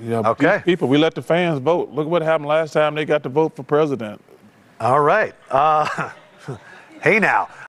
Yeah, Okay. people, we let the fans vote. Look what happened last time they got to vote for president. All right. Hey now.